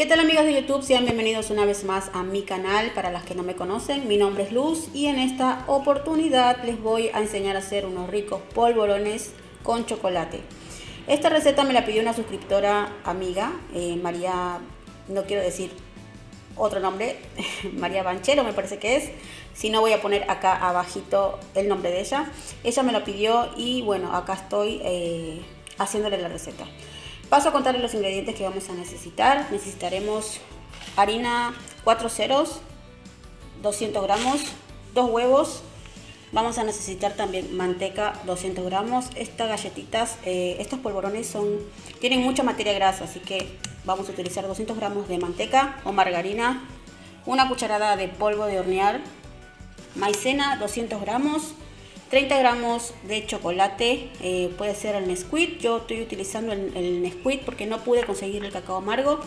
¿Qué tal amigos de YouTube? Sean bienvenidos una vez más a mi canal. Para las que no me conocen, mi nombre es Luz y en esta oportunidad les voy a enseñar a hacer unos ricos polvorones con chocolate. Esta receta me la pidió una suscriptora amiga, María, no quiero decir otro nombre, María Banchero me parece que es. Si no, voy a poner acá abajito el nombre de ella. Ella me lo pidió y bueno, acá estoy haciéndole la receta. Paso a contarles los ingredientes que vamos a necesitar. Necesitaremos harina 4 ceros, 200 gramos, 2 huevos. Vamos a necesitar también manteca, 200 gramos. Estas galletitas, estos polvorones tienen mucha materia grasa, así que vamos a utilizar 200 gramos de manteca o margarina, una cucharada de polvo de hornear, maicena 200 gramos, 30 gramos de chocolate, puede ser el Nesquik. Yo estoy utilizando el Nesquik porque no pude conseguir el cacao amargo.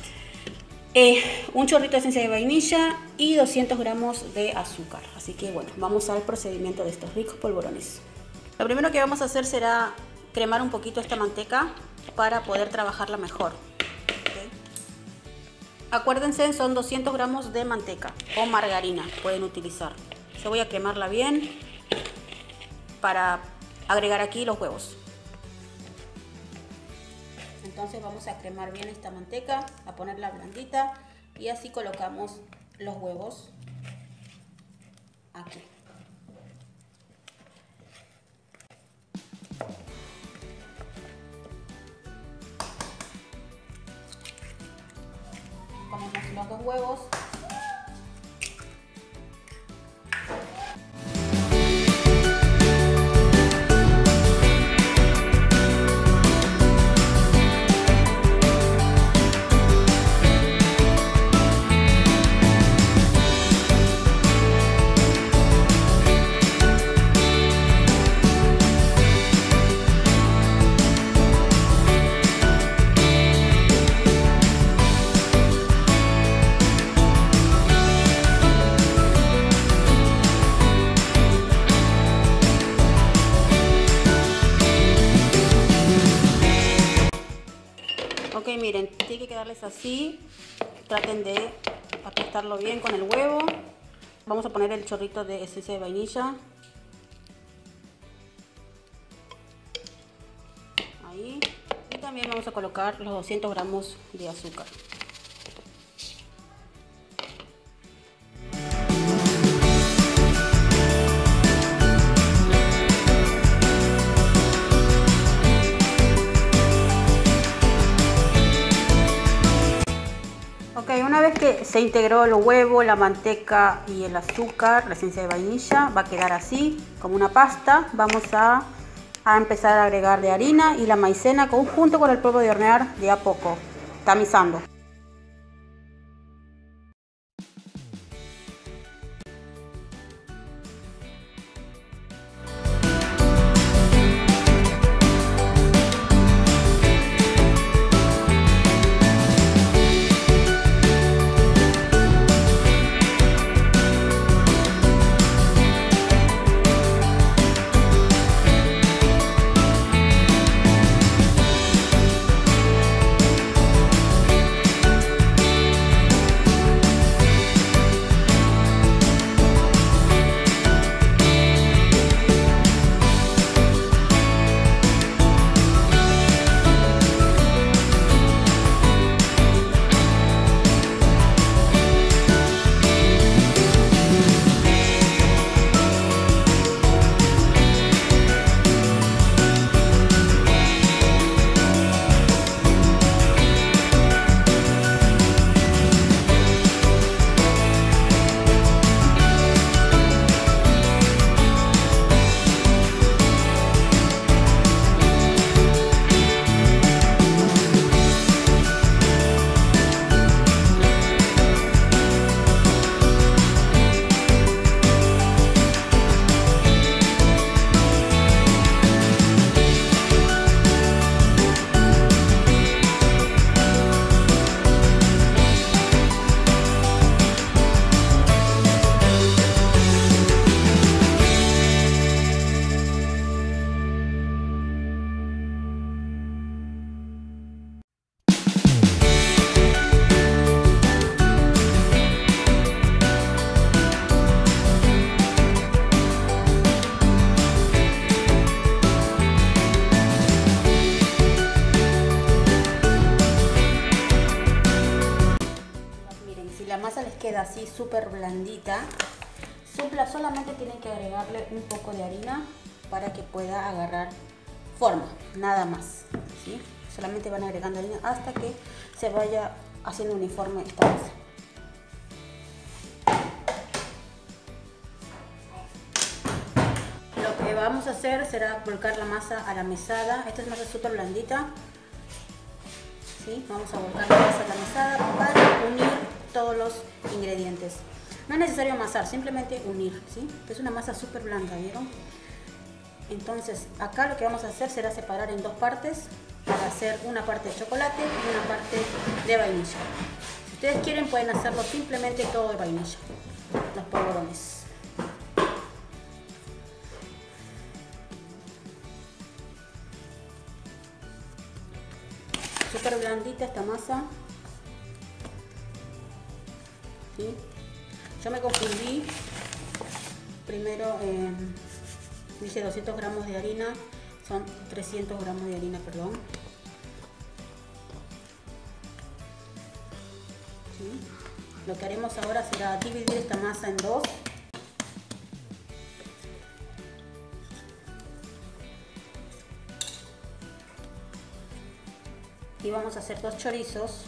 Un chorrito de esencia de vainilla y 200 gramos de azúcar. Así que bueno, vamos al procedimiento de estos ricos polvorones. Lo primero que vamos a hacer será cremar un poquito esta manteca para poder trabajarla mejor. ¿Okay? Acuérdense, son 200 gramos de manteca o margarina, pueden utilizar. Yo voy a cremarla bien para agregar aquí los huevos. Entonces vamos a cremar bien esta manteca, a ponerla blandita y así colocamos los huevos aquí. Ponemos los 2 huevos. Ok, miren, tiene que quedarles así. Traten de aplastarlo bien con el huevo. Vamos a poner el chorrito de esencia de vainilla. Ahí. Y también vamos a colocar los 200 gramos de azúcar. Ok, una vez que se integró el huevo, la manteca y el azúcar, la esencia de vainilla, va a quedar así, como una pasta. Vamos a empezar a agregarle harina y la maicena junto con el polvo de hornear de a poco, tamizando. súper blandita. Solamente tienen que agregarle un poco de harina para que pueda agarrar forma, nada más, ¿sí? Solamente van agregando harina hasta que se vaya haciendo uniforme esta masa. Lo que vamos a hacer será volcar la masa a la mesada. Esta es masa súper blandita, ¿sí? Vamos a volcar la masa a la mesada para unir todos los ingredientes. No es necesario amasar, simplemente unir, ¿sí? Es una masa súper blanda, ¿vieron? Entonces acá lo que vamos a hacer será separar en dos partes para hacer una parte de chocolate y una parte de vainilla. Si ustedes quieren pueden hacerlo simplemente todo de vainilla, los polvorones. Súper blandita esta masa, ¿sí? Yo me confundí, primero dije 200 gramos de harina, son 300 gramos de harina, perdón. ¿Sí? Lo que haremos ahora será dividir esta masa en dos. Y vamos a hacer dos chorizos.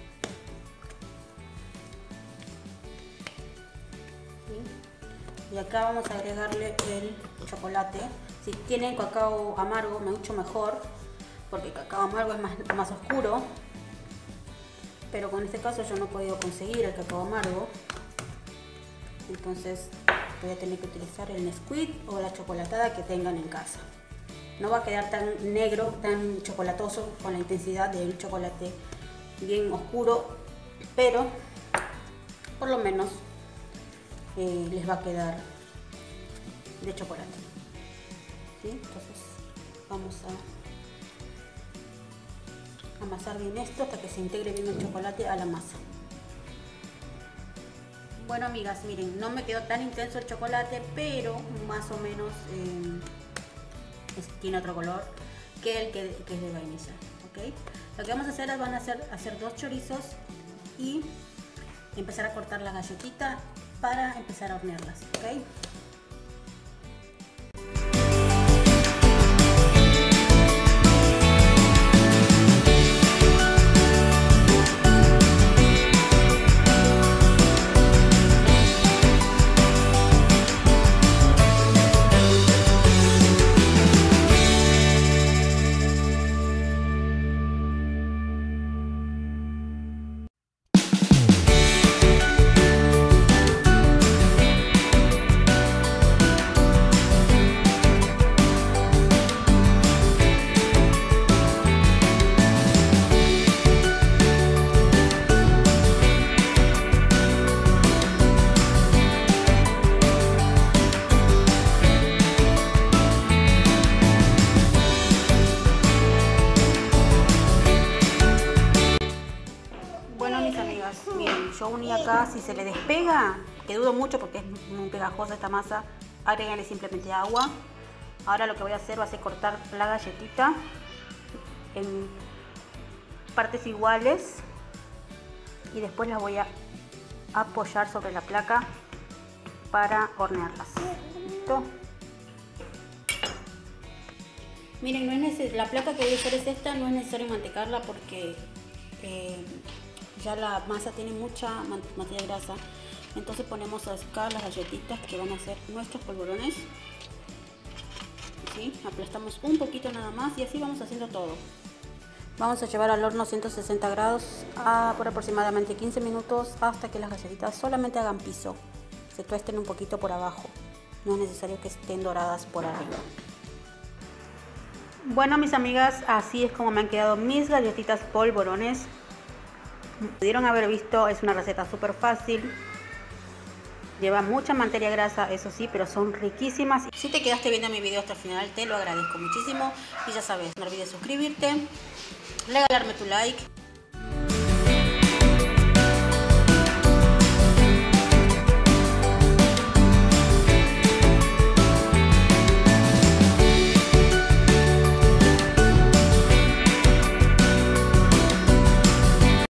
Y acá vamos a agregarle el chocolate. Si tienen cacao amargo, mucho mejor, porque el cacao amargo es más oscuro. Pero con este caso yo no he podido conseguir el cacao amargo. Entonces voy a tener que utilizar el Nesquik o la chocolatada que tengan en casa. No va a quedar tan negro, tan chocolatoso, con la intensidad del chocolate bien oscuro, pero por lo menos les va a quedar de chocolate, ¿sí? Entonces vamos a amasar bien esto hasta que se integre bien el chocolate a la masa. Bueno, amigas, miren, no me quedó tan intenso el chocolate, pero más o menos tiene otro color que el que es de vainilla, ¿ok? Lo que vamos a hacer es hacer dos chorizos y empezar a cortar la galletita para empezar a hornearlas, ¿ok? Miren, yo uní acá, si se le despega, que dudo mucho porque es muy pegajosa esta masa, agréguenle simplemente agua. Ahora lo que voy a hacer va a ser cortar la galletita en partes iguales y después las voy a apoyar sobre la placa para hornearlas. ¿Listo? Miren, la placa que voy a usar es esta, no es necesario mantecarla porque ya la masa tiene mucha materia grasa. Entonces ponemos acá las galletitas que van a ser nuestros polvorones, ¿sí? Aplastamos un poquito nada más y así vamos haciendo todo. Vamos a llevar al horno 160 grados por aproximadamente 15 minutos hasta que las galletitas solamente hagan piso, se tuesten un poquito por abajo, no es necesario que estén doradas por arriba. Bueno, mis amigas, así es como me han quedado mis galletitas polvorones. Pudieron haber visto, es una receta súper fácil, lleva mucha materia grasa, eso sí, pero son riquísimas. Si te quedaste viendo mi video hasta el final, te lo agradezco muchísimo y ya sabes, no olvides suscribirte, regalarme tu like